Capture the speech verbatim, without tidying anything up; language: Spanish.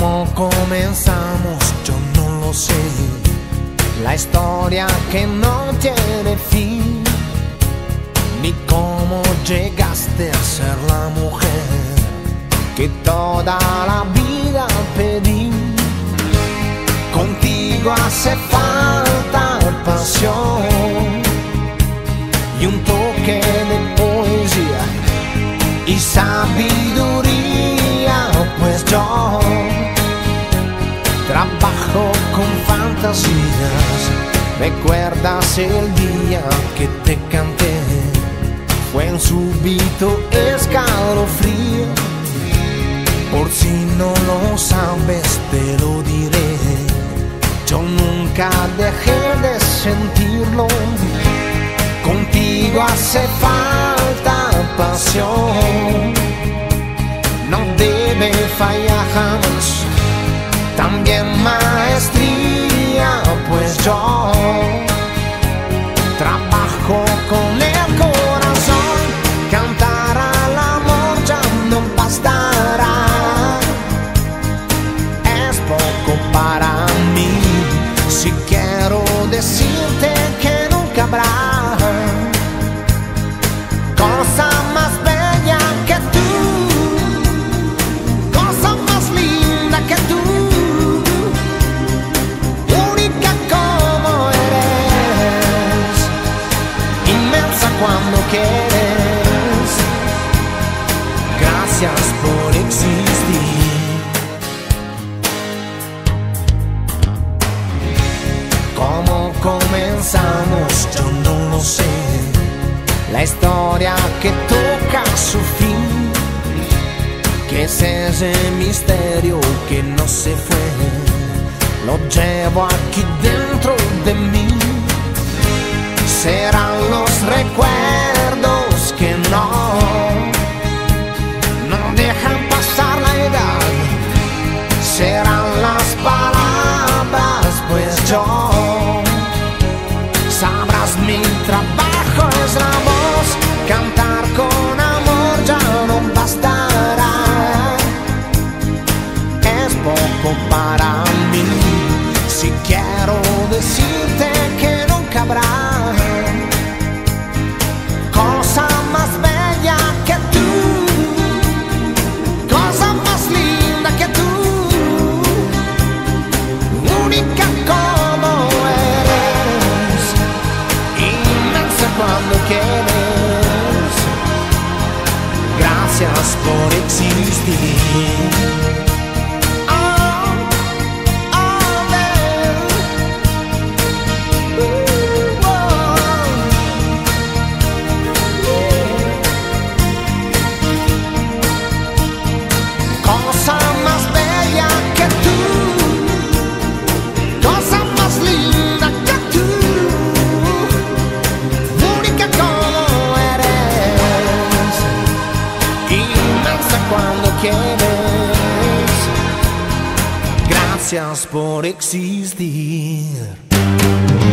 ¿Cómo comenzamos? Yo no lo sé. La historia que no tiene fin, ni cómo llegaste a ser la mujer que toda la vida pedí. Contigo hace falta pasión y un toque de poesía y sabiduría, pues yo trabajo con fantasías. ¿Recuerdas el día que te canté? Fue un súbito escalofrío. Por si no lo sabes te lo diré, yo nunca dejé de sentirlo. Contigo hace falta pasión, no debe fallar jamás. También maestría, pues yo trabajo con el corazón. Cantar al amor ya no bastará, es poco para mí. Si quiero decirte que nunca habrá cosa más bella que tú, cosa más linda que tú, única como eres, inmensa cuando quieres. Gracias por existir. ¿Cómo comenzamos? Yo no lo sé. La historia que toca su fin, que es ese misterio que no se fue, lo llevo aquí dentro de mí. Serán los recuerdos que no, no dejan pasar la edad. Serán las palabras, pues yo, sabrás mi trabajo es la voz. Cantar con amor ya no bastará, es poco para mí. Si quiero decirte que nunca habrá cosa más bella que tú, cosa más linda que tú, única como eres, inmensa cuando quieres. Gracias por existir. Cuando quieres, gracias por existir.